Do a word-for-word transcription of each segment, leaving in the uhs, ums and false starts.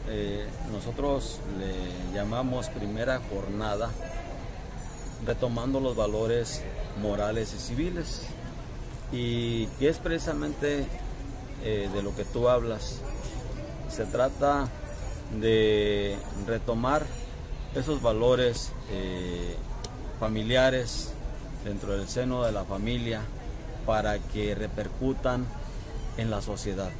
eh, nosotros le llamamos primera jornada retomando los valores morales y civiles, y que es precisamente eh, de lo que tú hablas. Se trata de retomar esos valores eh, familiares dentro del seno de la familia para que repercutan en la sociedad.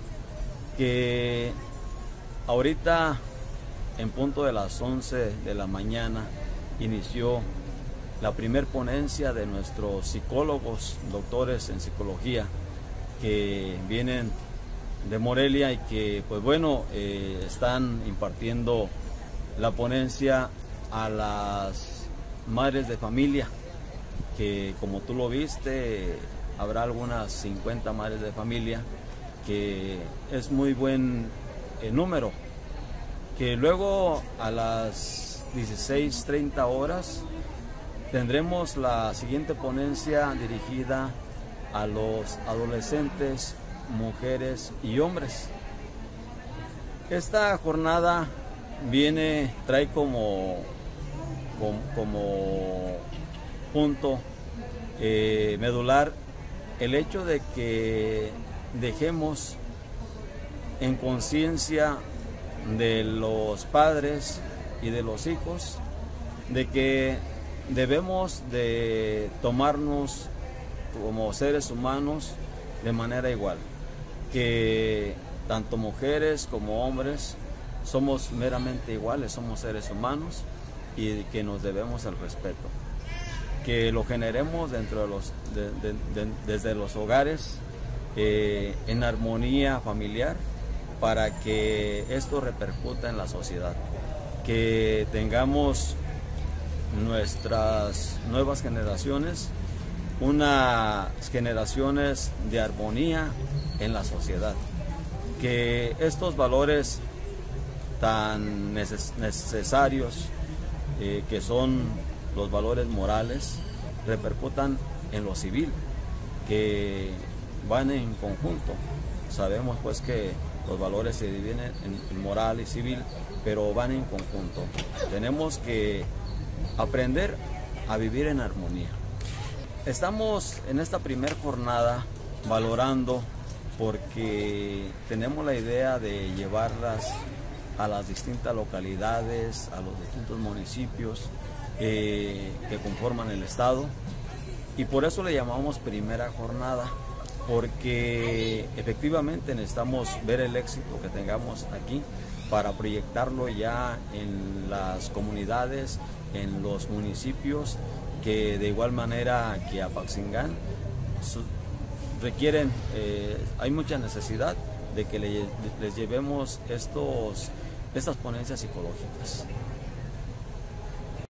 Que ahorita en punto de las once de la mañana inició la primer ponencia de nuestros psicólogos, doctores en psicología, que vienen de Morelia y que, pues bueno, eh, están impartiendo la ponencia a las madres de familia, que como tú lo viste, habrá algunas cincuenta madres de familia, que es muy buen eh, número. Que luego a las dieciséis treinta horas tendremos la siguiente ponencia dirigida a los adolescentes, mujeres y hombres. Esta jornada viene, trae como, como, como punto eh, medular el hecho de que dejemos en conciencia de los padres y de los hijos de que debemos de tomarnos como seres humanos de manera igual, que tanto mujeres como hombres somos meramente iguales, somos seres humanos y que nos debemos el respeto, que lo generemos dentro de los, de, de, de, desde los hogares, eh, en armonía familiar, para que esto repercuta en la sociedad, que tengamos nuestras nuevas generaciones, unas generaciones de armonía en la sociedad, que estos valores tan neces necesarios eh, que son los valores morales repercutan en lo civil, que van en conjunto. Sabemos pues que los valores se dividen en moral y civil, pero van en conjunto. Tenemos que aprender a vivir en armonía. Estamos en esta primera jornada valorando, porque tenemos la idea de llevarlas a las distintas localidades, a los distintos municipios eh, que conforman el estado, y por eso le llamamos primera jornada, porque efectivamente necesitamos ver el éxito que tengamos aquí para proyectarlo ya en las comunidades, en los municipios, que de igual manera que Apaxingán requieren, eh, hay mucha necesidad de que le, les llevemos estos, estas ponencias psicológicas.